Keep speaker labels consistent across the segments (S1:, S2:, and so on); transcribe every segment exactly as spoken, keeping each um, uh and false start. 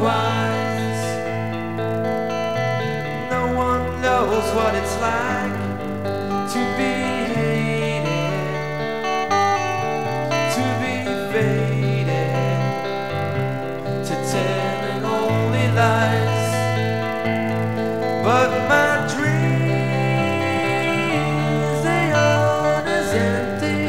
S1: wise. No one knows what it's like to be hated, to be faded, to telling only lies. But my dreams, they aren't as empty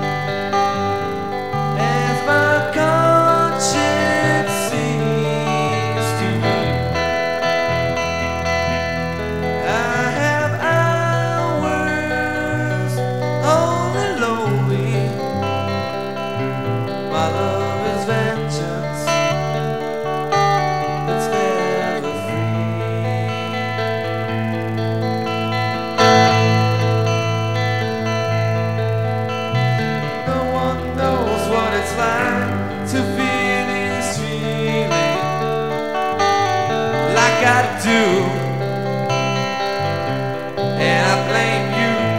S1: as my conscience seems to be. I have hours only lonely. My love is vengeance, it's never free. No one knows what it's like to feel this feeling like I do, and I blame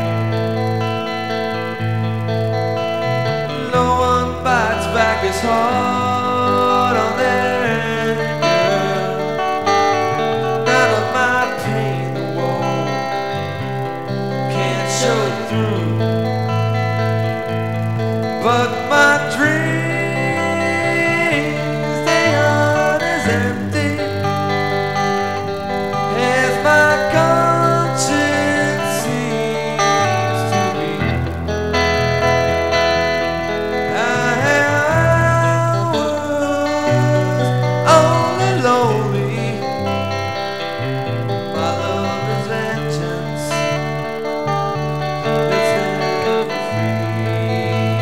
S1: you. No one bites back as hard on their anger. None of my pain, the woe, can't show through. But my dreams, they aren't as empty as my conscience seems to be. I have hours only lonely. My love is vengeance, it's never free.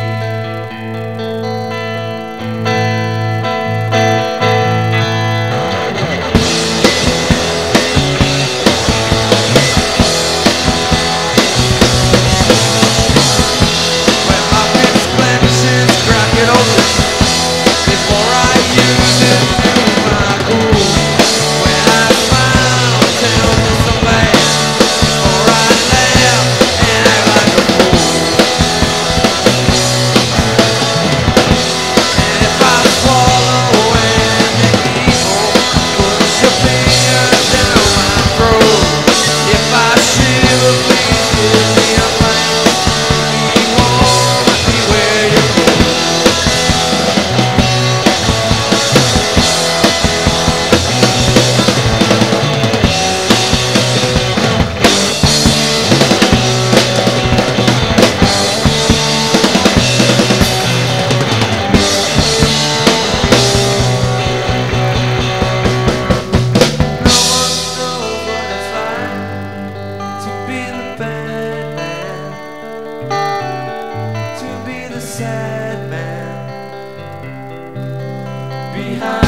S1: When my fist clenches, crack it open before I use it to my goal. When I smile, tell me so bad, or I laugh and act like a fool. And if I swallow any evil, push your fingers down my throat. If I shiver, please give me a lamp. Keep warm and be where you go. No one knows what it's like to be the bad man, to be the sad man behind